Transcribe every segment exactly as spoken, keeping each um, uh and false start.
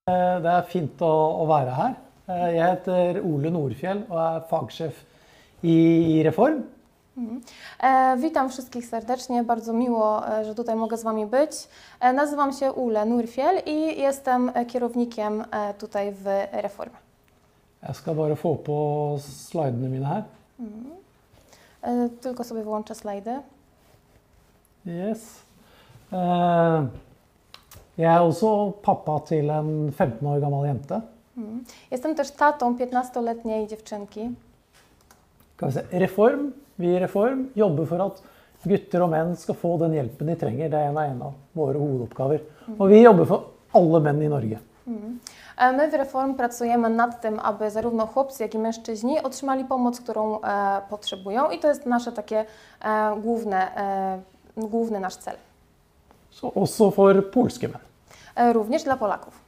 Det er fint å, å være her. Jeg heter Ole Nordfjell og er fagsjef i, i Reform. Mhm. E, witam wszystkich serdecznie, bardzo miło, że tutaj mogę z Wami być. E, nazywam się Ole Nordfjell i jestem kierownikiem e, tutaj w Reform. Jeg skal bare få på slidene mine her. Mhm. E, tylko sobie wyłączę slajdy. Yes. Eh, jeg er også pappa til en femten år gammel jente. Mhm. Jestem też tatą piętnastoletniej dziewczynki. Skal vi se. Reform, vi i Reform jobber for at gutter og menn skal få den hjelpen de trenger. Det er en av, en av våre hovedoppgaver. Og vi jobber for alle menn i Norge. Mhm. My w Reform pracujemy nad tym, aby zarówno chłopcy, jak i mężczyźni otrzymali pomoc, którą e, potrzebują i to jest nasze takie e, główne, e, główny nasz cel. Så også for polske menn. E, również dla Polaków.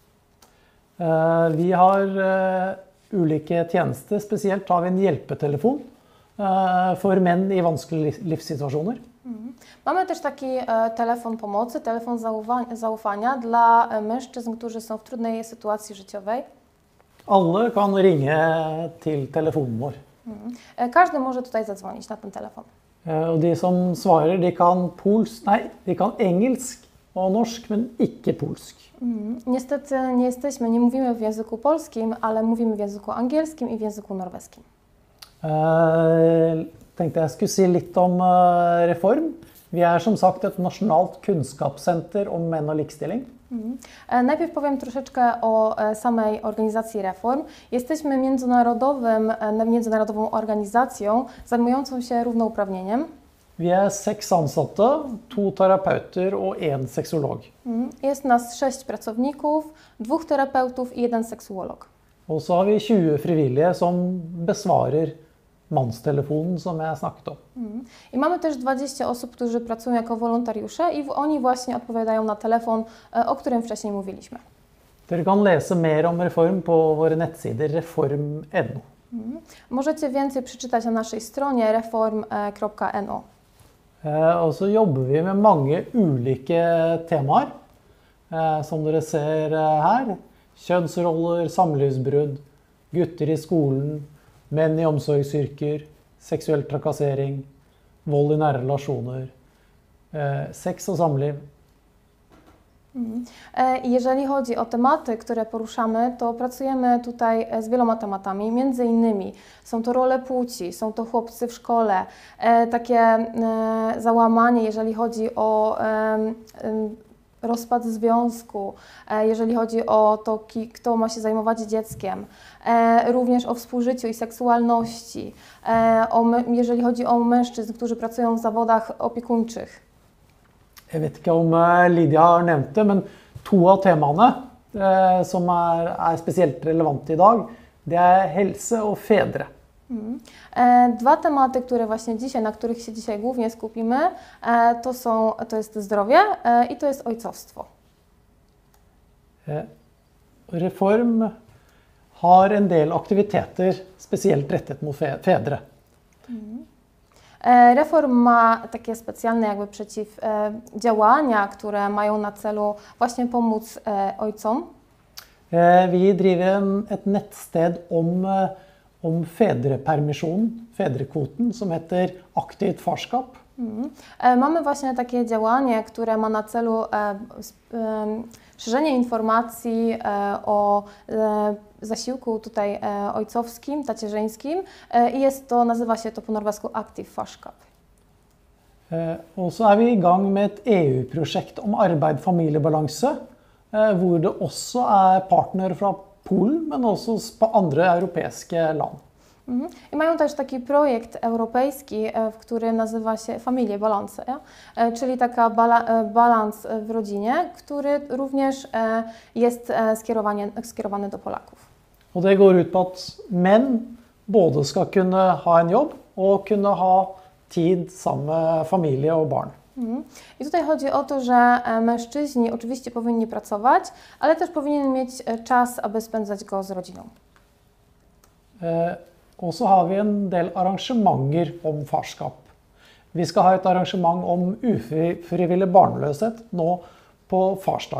Eh, vi har eh, ulike tjenester, spesielt har vi en hjelpetelefon eh, for menn i vanskelige livssituasjoner. Mhm. Mamy też taki e, telefon pomocy, telefon zaufa- zaufania dla e, mężczyzn, którzy są w trudnej sytuacji życiowej. Alle kan ringe til telefonen vår. Mhm. E, każdy może tutaj zadzwonić na ten telefon. Eh, og de som svarer, de kan polsk, nei, de kan engelsk og norsk, men ikke polsk. Mhm. Niestety nie jesteśmy, nie mówimy w języku polskim, ale mówimy w języku angielskim i w języku norweskim. Eh, tenkte jeg skulle si litt om eh, Reform. Vi er som sagt et nasjonalt kunnskapssenter om menn og likestilling. Mhm. E, Najpierw powiem troszeczkę o e, samej organizacji Reform. Jesteśmy międzynarodowym, e, międzynarodową organizacją zajmującą się równouprawnieniem. Vi er seks ansatte, to terapeuter og én sexolog. Mhm. Jest nas sześć pracowników, dwóch terapeutów i jeden seksuolog. Og så har vi tjue frivillige som besvarer mannstelefonen som jeg snakket om. Mhm. I mamy też dwadzieścia osób, którzy pracują jako wolontariusze i w- oni właśnie odpowiadają na telefon, e, o którym wcześniej mówiliśmy. Dere kan lese mer om Reform på våre nettsider reform kropka no. Mhm. Możecie więcej przeczytać na naszej stronie reform kropka no. Eh, og så jobber vi med mange ulike temaer, eh, som dere ser eh, her. Kjønnsroller, samlivsbrudd, gutter i skolen, menn i omsorgsyrker, seksuell trakassering, vold i nære relasjoner, eh, sex og samliv. Mhm. E, i Jeżeli chodzi o tematy, które poruszamy, to pracujemy tutaj e, z wieloma tematami. Między innymi są to role płci, są to chłopcy w szkole, e, takie e, załamanie, jeżeli chodzi o e, e, rozpad związku, e, jeżeli chodzi o to, ki, kto ma się zajmować dzieckiem, e, również o współżyciu i seksualności, e, o, my- jeżeli chodzi o mężczyzn, którzy pracują w zawodach opiekuńczych. Jeg vet ikke om eh, Lydia har nevnt det, men to av temaene eh, som er, er spesielt relevante i dag, det er helse og fedre. Mhm. E, Dwa tematy, które właśnie dzisiaj, na których się dzisiaj głównie skupimy, e, to są, to jest zdrowie e, i to jest ojcowstwo. Eh, Reform har en del aktiviteter spesielt rettet mot fe- fedre. E, Reform ma takie specjalne jakby przeciwdziałania, które mają na celu właśnie pomóc e, ojcom. Eh, Vi driver en, et nettsted om, eh, om fedrepermisjonen, fedrekvoten, som heter Aktivt farskap. Mhm. E, Mamy właśnie takie działanie, które ma na celu e, sp- em, szerzenie informacji e, o e, zasiłku tutaj e, ojcowskim, tacierzyńskim e, i jest to, nazywa się to po norwesku Aktiv farskap. Eh, Og så er vi i gang med et E U-prosjekt om arbeid-familiebalanse, eh, hvor det også er partnere fra Polen, men også s- på andre europeiske land. Mhm. I mają też taki projekt europejski, e, w którym nazywa się Familie Balance, ja? E, czyli taka bala, e, balans e, w rodzinie, który również e, jest e, skierowanie, skierowany do Polaków. Og det går ut på at menn både skal kunne ha en jobb og kunne ha tid sammen med familie og barn. Mhm. I tutaj chodzi o to, że e, mężczyźni oczywiście powinni pracować, ale też powinien mieć e, czas, aby spędzać go z rodziną. Eh, Og så har vi en del arrangementer om farskap. Vi skal ha et arrangement om ufrivillig barnløshet nå på farsdagen.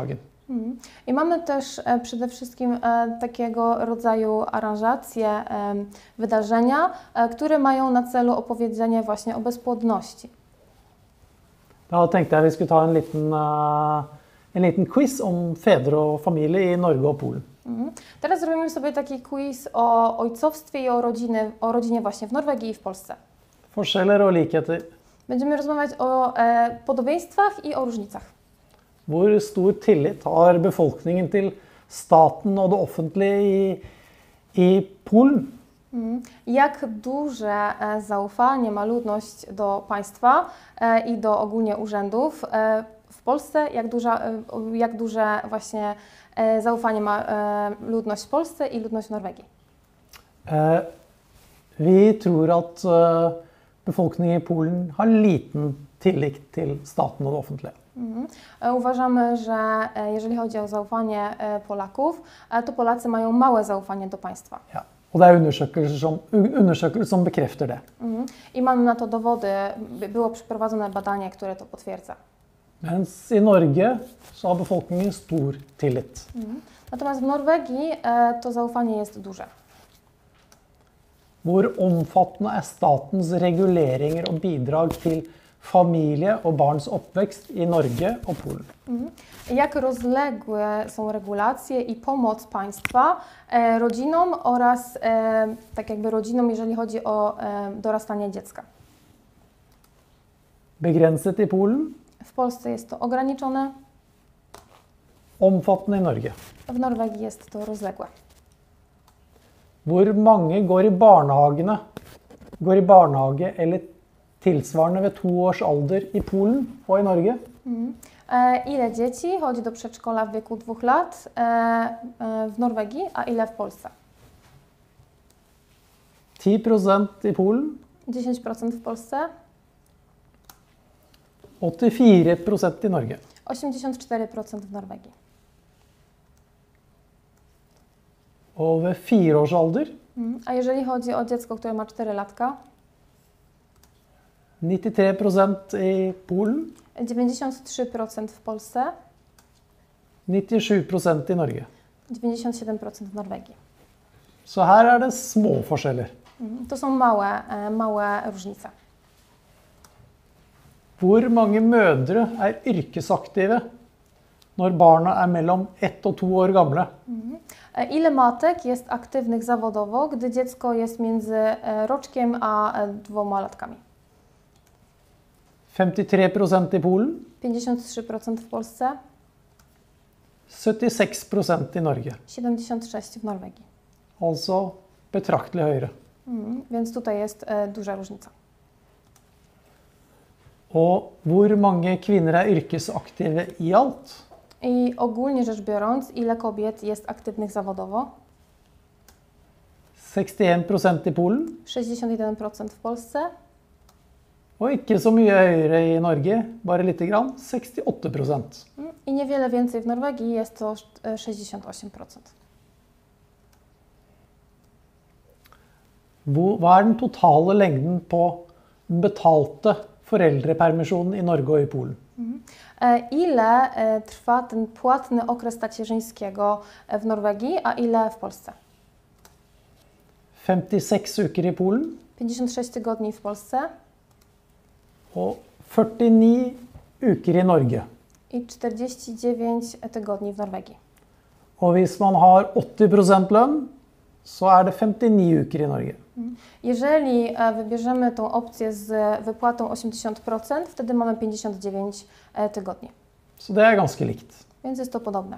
Mhm. I mamy też e, przede wszystkim e, takiego rodzaju aranżacje, e, wydarzenia, e, które mają na celu opowiedzenie właśnie o bezpłodności. Da tenkte jeg vi skulle ta en liten, eh, en liten quiz om fedre og familie i Norge og Polen. Mhm. Teraz zrobimy sobie taki quiz o ojcowstwie i o, rodziny, o rodzinie właśnie w Norwegii i w Polsce. Forskjeller og likheter. Będziemy rozmawiać o e, podobieństwach i o różnicach. Hvor stor tillit har befolkningen til staten og det offentlige i, i Polen? Mhm. Jak duże e, zaufanie ma ludność do państwa e, i do ogólnie urzędów e, w Polsce? Jak, duża, e, jak duże właśnie e, zaufanie ma e, ludność w Polsce i ludność w Norwegii? Eh, vi tror at eh, befolkningen i Polen har liten tillit til staten og det offentlige. Mhm. E, Uważamy, że e, jeżeli chodzi o zaufanie e, Polaków, e, to Polacy mają małe zaufanie do państwa. Ja. Og det er undersøkelser som, undersøkelser som bekrefter det. Mhm. I mamy na to dowody, by- było przeprowadzone badanie, które to potwierdza. Mens i Norge så har befolkningen stor tillit. Mhm. Natomiast w Norwegii e, to zaufanie jest duże. Hvor omfattende er statens reguleringer og bidrag til familie og barns oppvekst i Norge og Polen? Mhm. Jak rozległe są regulacje i pomoc państwa e, rodzinom oraz e, tak jakby rodzinom, jeżeli chodzi o e, dorastanie dziecka. Begrenset i Polen, W Polsce jest to ograniczone, omfattende i Norge. w Norwegii jest to rozległe. Hvor mange går i barnehagene, går i barnehage eller tilsvarende ved to års alder i Polen og i Norge? Mhm. E, ile dzieci chodzi do przedszkola w wieku dwóch lat e, e, w Norwegii, a ile w Polsce? ti prosent i Polen, dziesięć procent w Polsce, åttifire prosent i Norge. osiemdziesiąt cztery procent w Norwegii. Og ved fire års alder, Mhm. A jeżeli chodzi o dziecko, które ma cztery latka, nittitre prosent i Polen, dziewięćdziesiąt trzy procent w Polsce, nittisju prosent i Norge. dziewięćdziesiąt siedem procent w Norwegii. Så her er det små forskjeller. Mhm. To są małe, e, małe różnice. Hvor mange mødre er yrkesaktive når barna er mellom ett og to år gamle? E, Ile matek jest aktywnych zawodowo, gdy dziecko jest między e, roczkiem a e, dwoma latkami? femtitre prosent i Polen, pięćdziesiąt trzy procent w Polsce, syttiseks prosent i Norge. siedemdziesiąt sześć procent w Norwegii. Altså betraktelig høyere. Mhm. Więc tutaj jest e, duża różnica. Og hvor mange kvinner er yrkesaktive i alt? I ogólnie rzecz biorąc, ile kobiet jest aktywnych zawodowo? sekstien prosent i Polen, sześćdziesiąt jeden procent w Polsce, og ikke så mye høyere i Norge, bare lite grann, sekstiåtte prosent. mhm. I niewiele więcej w Norwegii, jest to e, sześćdziesiąt osiem procent. Hvor- Hva er den totale lengden på betalte foreldrepermisjonen i Norge og i Polen? E, Ile e, trwa ten płatny okres tacierzyńskiego e, w Norwegii, a ile w Polsce? femtiseks uker i Polen pięćdziesiąt sześć tygodni w Polsce og førtini uker i Norge. i czterdzieści dziewięć tygodni w Norwegii. Og hvis man har åtti prosent lønn, så er det femtini uker i Norge. Jeżeli e, wybierzemy tą opcję z wypłatą osiemdziesiąt procent, wtedy mamy pięćdziesiąt dziewięć e, tygodni. Så det er ganske likt. Więc jest to podobne.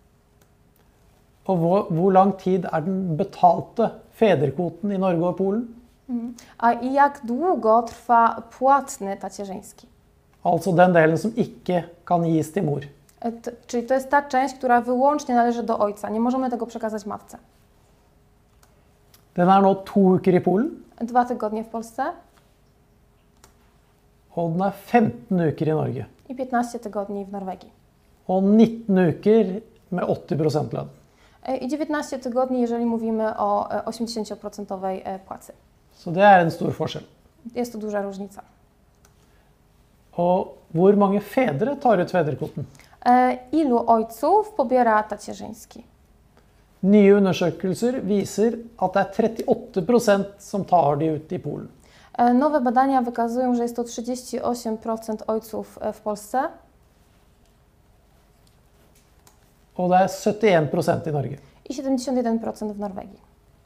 Og hvor, hvor lang tid er den betalte fedrekvoten i Norge og Polen? Mhm. A i jak długo trwa płatny tacierzyński? Altså den delen som ikke kan gis til mor. E, t- Czyli to jest ta część, która wyłącznie należy do ojca. Nie możemy tego przekazać matce. Den er nå to uker i Polen, Dwa tygodnie w Polsce og den er femten uker i Norge. i piętnaście tygodni w Norwegii. Og nitten uker med åtti prosent lønn. E, I dziewiętnaście tygodni, jeżeli mówimy o e, osiemdziesiąt procent e, płacy. Så det er en stor forskjell. Jest to duża różnica. Og hvor mange fedre tar ut fedrekvoten? E, Ilu ojców pobiera tacierzyński? Nye undersøkelser viser at det er trettiåtte prosent som tar de ut i Polen. E, Nowe badania wykazują, że jest to trzydzieści osiem procent ojców e, w Polsce Og det er syttien prosent i Norge. i siedemdziesiąt jeden procent w Norwegii.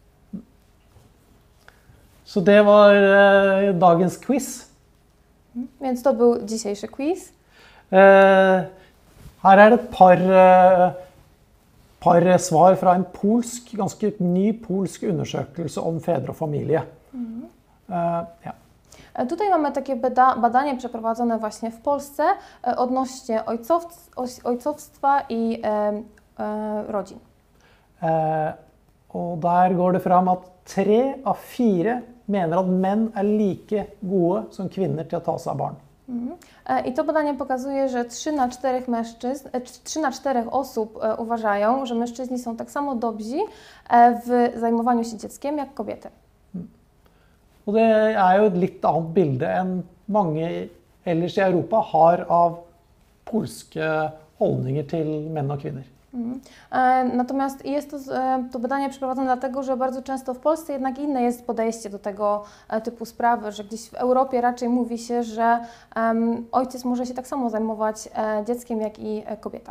Så det var eh, dagens quiz. Więc to był dzisiejszy quiz. Eh, her er det et par, eh, par svar fra en polsk, ganske ny polsk undersøkelse om fedre og familie. Eh, ja. E, Tutaj mamy takie bada badanie przeprowadzone właśnie w Polsce e, odnośnie ojcow ojcowstwa i e, e, rodzin. Eh, og der går det fram at tre av fire mener at menn er like gode som kvinner til å ta seg av barn. Mhm. E, I to badanie pokazuje, że trzy na czterech mężczyzn, e, trzy na czterech osób e, uważają, że mężczyźni są tak samo dobrzy e, w zajmowaniu się dzieckiem jak kobiety. Og det er jo et litt annet bilde enn mange ellers i Europa har av polske holdninger til menn og kvinner. Mhm. E, Natomiast jest to, e, to badanie przeprowadzone dlatego, że bardzo często w Polsce jednak inne jest podejście do tego e, typu sprawy, że gdzieś w Europie raczej mówi się, że em, ojciec może się tak samo zajmować e, dzieckiem jak i e, kobieta.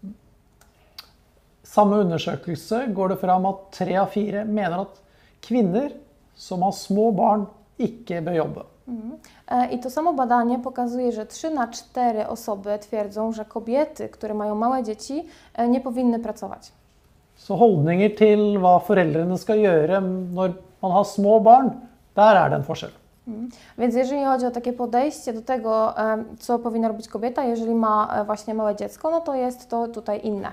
Samme undersøkelse går det fram at tre av fire mener at kvinner som har små barn ikke bør jobbe. Mhm. E, I to samo badanie pokazuje, że trzy na cztery osoby twierdzą, że kobiety, które mają małe dzieci, e, nie powinny pracować. Så holdninger til hva foreldrene skal gjøre når man har små barn, der er det en forskjell. Mhm. Więc jeżeli chodzi o takie podejście do tego, e, co powinna robić kobieta, jeżeli ma e, właśnie małe dziecko, no to jest to tutaj inne.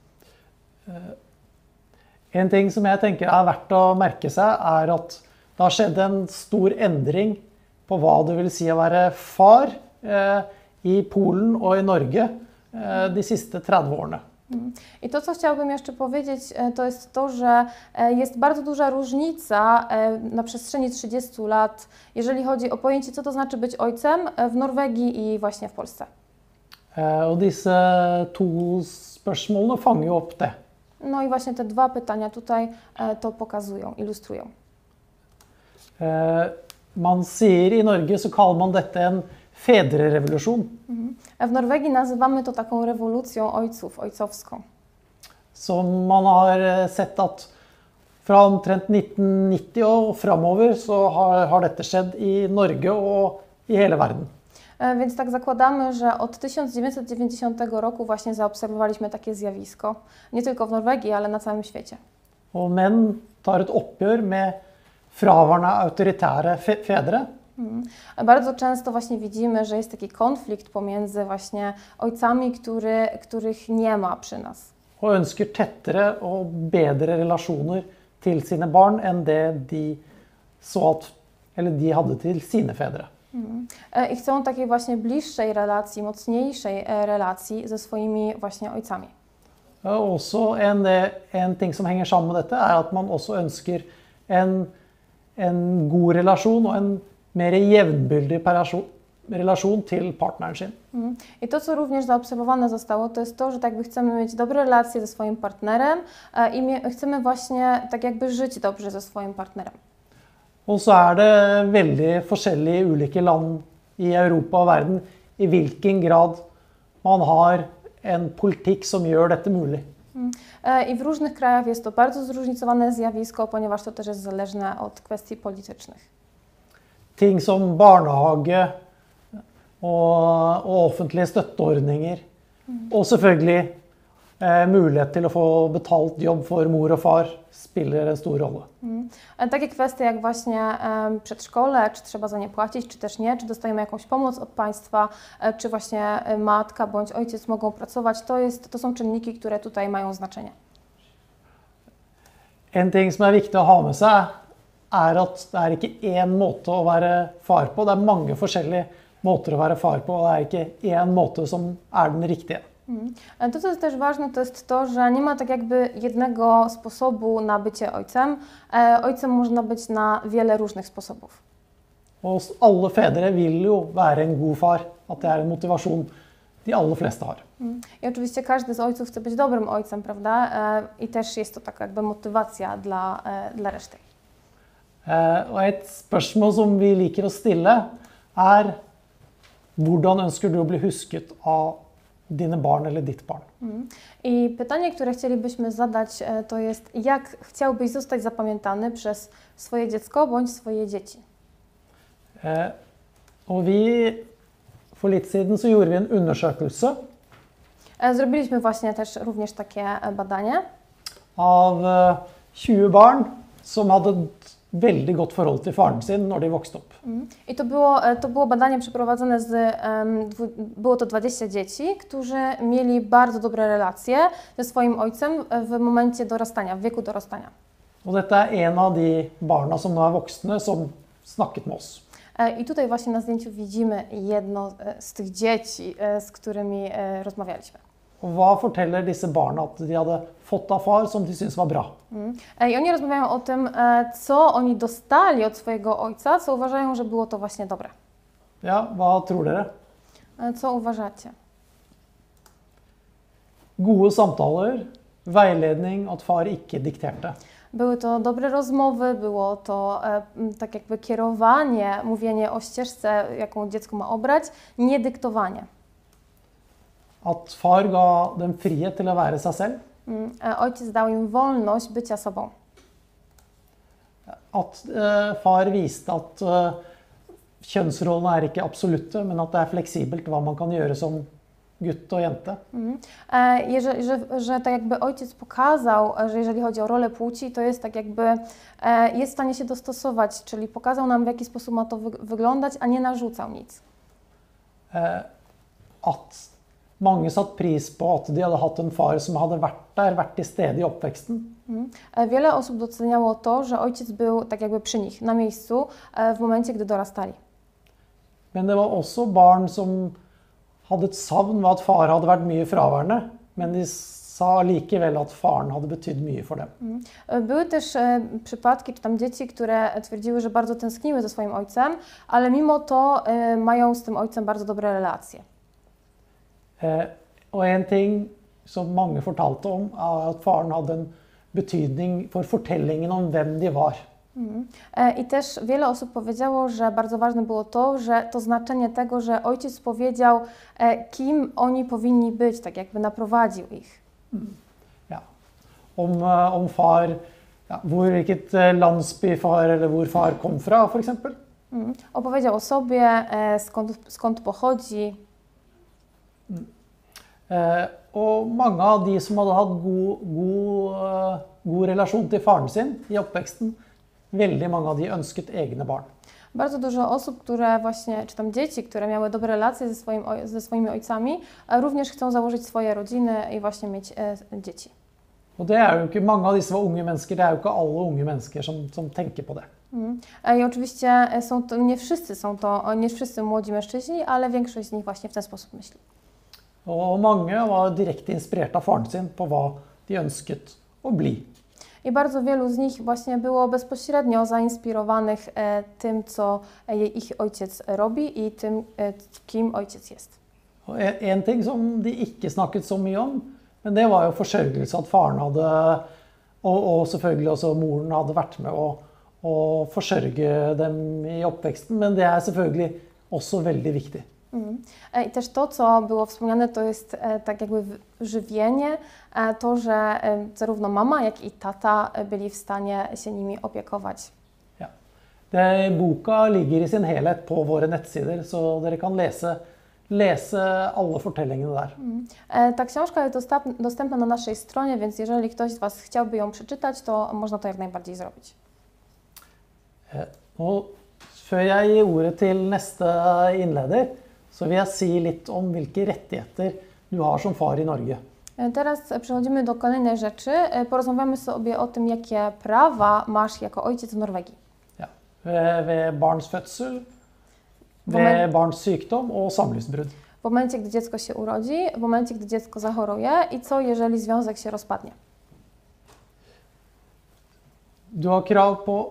En ting som jeg tenker er verdt å merke seg, er at det har skjedd en stor endring på hva det vil si å være far eh, i Polen og i Norge eh, de siste tretti årene. Mhm. I to, co chciałabym jeszcze powiedzieć, e, to jest to, że e, jest bardzo duża różnica e, na przestrzeni trzydziestu lat, jeżeli chodzi o pojęcie, co to znaczy być ojcem e, w Norwegii i właśnie w Polsce. Eh, og disse to spørsmålene fanger jo opp det. No i właśnie te dwa pytania tutaj e, to pokazują, ilustrują. Eh, man sier i Norge så kaller man dette en fedrerevolusjon. Mhm. W Norwegii nazywamy to taką rewolucją ojców, ojcowską. Så man har eh, sett at fra omtrent nitten nitti og framover så har, har dette skjedd i Norge og i hele verden. E, Więc tak zakładamy, że od tysiąc dziewięćset dziewięćdziesiątego roku właśnie zaobserwowaliśmy takie zjawisko. Nie tylko w Norwegii, ale na całym świecie. Og menn tar et oppgjør med fraværende autoritære fe fedre. Mhm. Bardzo często właśnie widzimy, że jest taki konflikt pomiędzy właśnie ojcami, który, których nie ma przy nas. Og ønsker tettere og bedre relasjoner til sine barn enn det de så at, eller de hadde til sine fedre. Mhm. E, I chcą takiej właśnie bliższej relacji, mocniejszej e, relacji ze swoimi właśnie ojcami. Og også en, en ting som henger sammen med dette, er at man også ønsker en, en god relasjon og en mer jevnbyrdig relasjon til partneren sin. Mhm. I to, co również zaobserwowane zostało, to jest to, że tak jakby chcemy mieć dobre relacje ze swoim partnerem e, i mie- chcemy właśnie tak jakby żyć dobrze ze swoim partnerem. Og så er det veldig forskjellig i ulike land i Europa og verden i hvilken grad man har en politikk som gjør dette mulig. Mhm. E, I w różnych krajach jest to bardzo zróżnicowane zjawisko, ponieważ to też jest zależne od kwestii politycznych. Ting som barnehage og, og offentlige støtteordninger. Og selvfølgelig eh, mulighet til å få betalt jobb for mor og far spiller en stor rolle. Mhm. E, Takie kwestie jak właśnie em, przedszkole, czy trzeba za nie płacić, czy też nie, czy dostajemy jakąś pomoc od państwa, e, czy właśnie e, matka bądź ojciec mogą pracować, to, jest, to są czynniki, które tutaj mają znaczenie. En ting som er viktig å ha med seg, er at det er ikke én måte å være far på. Det er mange forskjellige måter å være far på, og det er ikke én måte som er den riktige. Mhm. E, To, co jest też ważne, to jest to, że nie ma tak jakby jednego sposobu na bycie ojcem. E, Ojcem można być na wiele różnych sposobów. Og alle fedre vil jo være en god far, at det er en motivasjon de aller fleste har. Mm. I oczywiście każdy z ojców chce być dobrym ojcem, prawda? E, I też jest to taka jakby motywacja dla, e, dla reszty. Eh, og et spørsmål som vi liker å stille er hvordan ønsker du å bli husket av dine barn eller ditt barn? Mm. I pytanie, które chcielibyśmy zadać, e, to jest, jak chciałbyś zostać zapamiętany przez swoje dziecko bądź swoje dzieci? Eh, og vi, for litt siden så gjorde vi en undersøkelse E, Zrobiliśmy właśnie też również takie e, badanie av eh, tjue barn som hadde et veldig godt forhold til faren sin når de vokste opp. Mm. I to było, e, to było badanie przeprowadzone z, em, dwu, było to dwadzieścia dzieci, którzy mieli bardzo dobre relacje ze swoim ojcem e, w momencie dorastania, w wieku dorastania. Og dette er en av de barna som nå er voksne, som snakket med oss. E, I tutaj właśnie na zdjęciu widzimy jedno e, z tych dzieci, e, z którymi e, rozmawialiśmy. Og hva forteller disse barna at de hadde fått av far som de syntes var bra? Mm. E, I oni rozmawiają o tym, e, co oni dostali od swojego ojca, co uważają, że było to właśnie dobre. Ja, hva tror dere? E, Co uważacie? Gode samtaler, veiledning, at far ikke dikterte. Były to dobre rozmowy, było to e, m, tak jakby kierowanie, mówienie o ścieżce, jaką dziecko ma obrać, nie dyktowanie. At far ga dem frihet til å være seg selv. Mm, e, Ojciec dał im wolność bycia sobą. At eh, far viste at eh, kjønnsrollene er ikke absolutte, men at det er fleksibelt hva man kan gjøre som gutt og jente. Mm. E, Jeżeli, że, że tak jakby ojciec pokazał, e, że jeżeli chodzi o rolę płci, to jest tak jakby, e, jest w stanie się dostosować, czyli pokazał nam, w jaki sposób ma to wy wyglądać, a nie narzucał nic. Eh, at mange satte pris på at de hadde hatt en far som hadde vært der, vært til stede i oppveksten. Mm. E, Wiele osób doceniało to, że ojciec był tak jakby przy nich, na miejscu, e, w momencie, gdy dorastali. Men det var også barn som hadde et savn ved at far hadde vært mye fraværende, men de sa likevel at faren hadde betydd mye for dem. Mm. E, Były też e, przypadki, czy tam dzieci, które twierdziły, że bardzo tęskniły za swoim ojcem, ale mimo to e, mają z tym ojcem bardzo dobre relacje. Eh, og en ting som mange fortalte om, er at faren hadde en betydning for fortellingen om hvem de var. Mm. E, I też wiele osób powiedziało, że bardzo ważne było to, że to znaczenie tego, że ojciec powiedział, e, kim oni powinni być, tak jakby naprowadził ich. Ja. Om, eh, om far, ja, hvor, hvilket eh, landsby far eller hvor far kom fra, for eksempel. Mm. Opowiedział o sobie, e, skąd, skąd pochodzi. Eh, og mange av de som hadde hatt god, god, eh, god relasjon til faren sin i oppveksten, veldig mange av de ønsket egne barn. Bardzo dużo osób, które właśnie, czy tam dzieci, które miały dobre relacje ze, swoim, oj- ze swoimi ojcami, e, również chcą założyć swoje rodziny i właśnie mieć e, dzieci. Og det er jo ikke, mange av disse var unge mennesker, det er jo ikke alle unge mennesker som, som tenker på det. Mm. E, I oczywiście e, są to, nie wszyscy są to, nie wszyscy młodzi mężczyźni, ale większość z nich właśnie w ten sposób myśli. Og mange var direkte inspirert av faren sin på hva de ønsket å bli. I bardzo wielu z nich właśnie było bezpośrednio zainspirowanych e, tym, co e, ich ojciec robi i tym, e, kim ojciec jest. Og en, en ting som de ikke snakket så mye om, men det var jo forsørgelse, at faren hadde, og, og selvfølgelig også moren hadde vært med å, å forsørge dem i oppveksten, men det er selvfølgelig også veldig viktig. Mm. E, I też to, co było wspomniane, to jest e, tak jakby w- żywienie, e, to, że e, zarówno mama, jak i tata e, byli w stanie się nimi opiekować. Ja. Det, boka ligger i sin helhet på våre nettsider, så dere kan lese, lese alle fortellingene der. Mm. E, Ta książka jest dostęp- dostępna na naszej stronie, więc jeżeli ktoś z Was chciałby ją przeczytać, to można to jak najbardziej zrobić. Eh, Og før jeg gir ordet til neste innleder, så vil jeg si litt om hvilke rettigheter du har som far i Norge. E, Teraz przechodzimy do kolejnej rzeczy. E, Porozmawiamy sobie o tym, jakie prawa masz jako ojciec w Norwegii. Ja. Ved, ved barns fødsel, Hvor man- ved barns sykdom og samlivsbrudd. W momencie, gdy dziecko się urodzi, w momencie, gdy dziecko zachoruje i co, jeżeli związek się rozpadnie. Du har krav på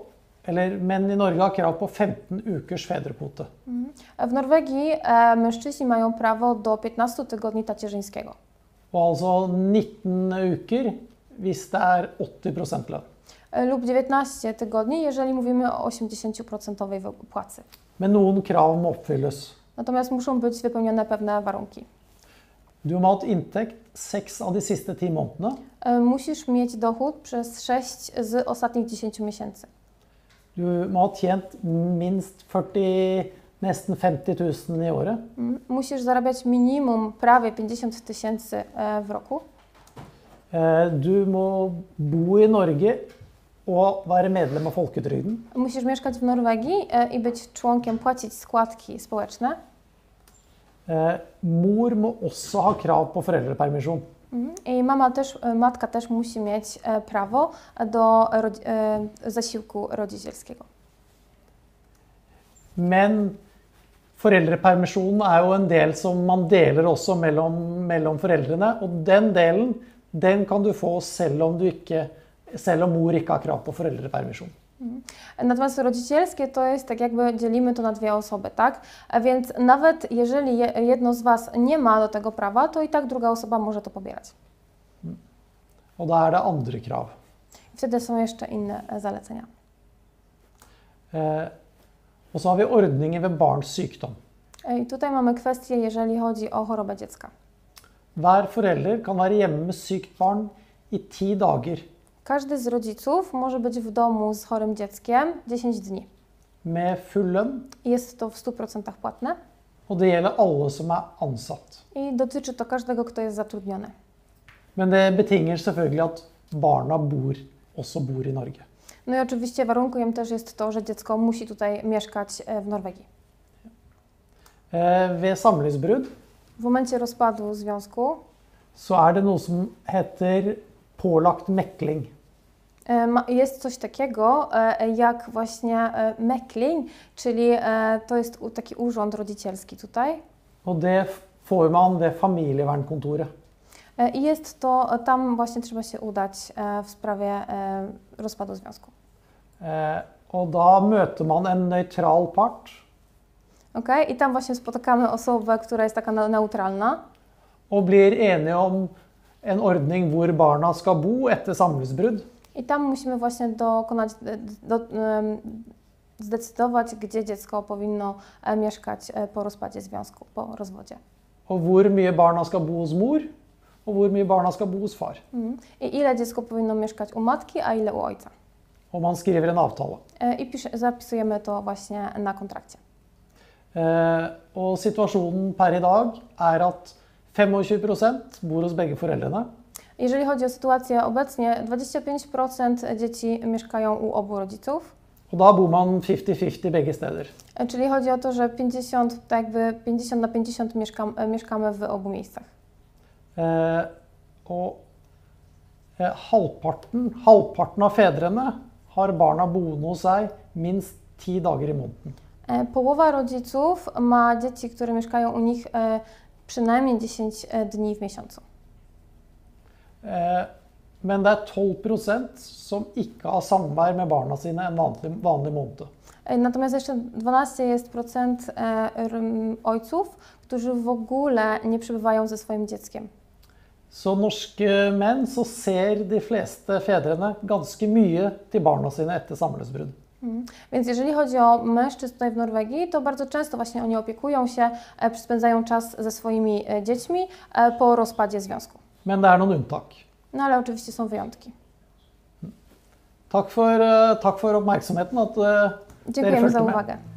eller menn i Norge har krav på femten ukers fedrekvote. W Norwegii e, mężczyźni mają prawo do piętnastu tygodni tacierzyńskiego. Og altså nitten uker hvis det er åtti prosent lønn. E, lub dziewiętnaście tygodni, jeżeli mówimy o osiemdziesięciu procentach płacy. Men noen krav må oppfylles. Natomiast muszą być wypełnione pewne warunki. Du må ha hatt inntekt seks av de siste ti månedene. E, musisz mieć dochód przez sześć z ostatnich dziesięciu miesięcy. Du må ha tjent minst førti, nesten femti tusen i året. Mm, Musisz zarabiać minimum prawie pięćdziesiąt tysięcy e, w roku. Eh, Du må bo i Norge og være medlem av folketrygden. Musisz mieszkać w Norwegii e, i być członkiem, płacić składki społeczne. Eh, Mor må også ha krav på foreldrepermisjon. Mhm. I mama też, e, matka też musi mieć e, prawo do rodzi- e, zasiłku rodzicielskiego. Men foreldrepermisjonen er jo en del som man deler også mellom, mellom foreldrene. Og den delen, den kan du få selv om, du ikke, selv om mor ikke har krav på foreldrepermisjon. Natomiast rodzicielskie to jest tak jakby dzielimy to na dwie osoby, tak? A więc nawet jeżeli je- jedno z Was nie ma do tego prawa, to i tak druga osoba może to pobierać. Og da er det andre krav. I wtedy są jeszcze inne e, zalecenia. Eh, og så har vi ordninger ved barns sykdom. E, I tutaj mamy kwestię, jeżeli chodzi o chorobę dziecka. Hver forelder kan være hjemme med sykt barn i ti dager Każdy z rodziców może być w domu z chorym dzieckiem dziesięć dni. med full lønn. Jest to w stu procentach płatne Og det gjelder alle som er ansatt. i dotyczy to każdego, kto jest zatrudniony. Men det betinger selvfølgelig at barna bor, også bor i Norge. No i oczywiście warunkiem też jest to, że dziecko musi tutaj mieszkać e, w Norwegii. Eh, Ved samlivsbrudd W momencie rozpadu związku så er det noe som heter pålagt mekling. e, ma- jest coś takiego e, jak właśnie e, mekling, czyli e, to jest u- taki urząd rodzicielski tutaj. Og det får man ved familievernkontoret. E, I jest to, tam właśnie trzeba się udać e, w sprawie e, rozpadu związku. Eh, Og da møter man en nøytral part. Okay? I tam właśnie spotykamy osobę, która jest taka na- neutralna Og blir enige om en ordning hvor barna skal bo etter samlivsbrudd. i tam musimy właśnie dokonać, do, do, em, zdecydować, gdzie dziecko powinno e, mieszkać e, po rozpadzie związku, po rozwodzie. Og hvor mye barna skal bo hos mor, og hvor mye barna skal bo hos far. Mhm. I ile dziecko powinno mieszkać u matki, a ile u ojca. Og man skriver en avtale. E, I pisze, zapisujemy to właśnie na kontrakcie. Eh, Og situasjonen per i dag er at tjuefem prosent bor hos begge foreldrene. Jeżeli chodzi o sytuację obecnie, dwadzieścia pięć procent dzieci mieszkają u obu rodziców. Og da bor man fifty fifty begge steder. E, Czyli chodzi o to, że pięćdziesiąt, tak jakby pięćdziesiąt na pięćdziesiąt mieszkam, e, mieszkamy w obu miejscach. Eh, Og eh, halvparten, halvparten av fedrene har barna boende hos seg minst ti dager i måneden. E, Połowa rodziców ma dzieci, które mieszkają u nich e, przynajmniej dziesięć e, dni w miesiącu. Eh, Men det er tolv prosent som ikke har samvær med barna sine en vanlig, vanlig måned. E, Natomiast jeszcze dwanaście jest procent e, rym- ojców, którzy w ogóle nie przebywają ze swoim dzieckiem. Så norske menn så ser de fleste fedrene ganske mye til barna sine etter samlivsbrudd. Mhm. Więc jeżeli chodzi o mężczyzn tutaj w Norwegii, to bardzo często właśnie oni opiekują się, e, spędzają czas ze swoimi e, dziećmi e, po rozpadzie związku. Men det er noen unntak. No ale oczywiście są wyjątki. Takk for, eh, takk for oppmerksomheten. At eh, dere Dziękujemy za fulgte med. uwagę.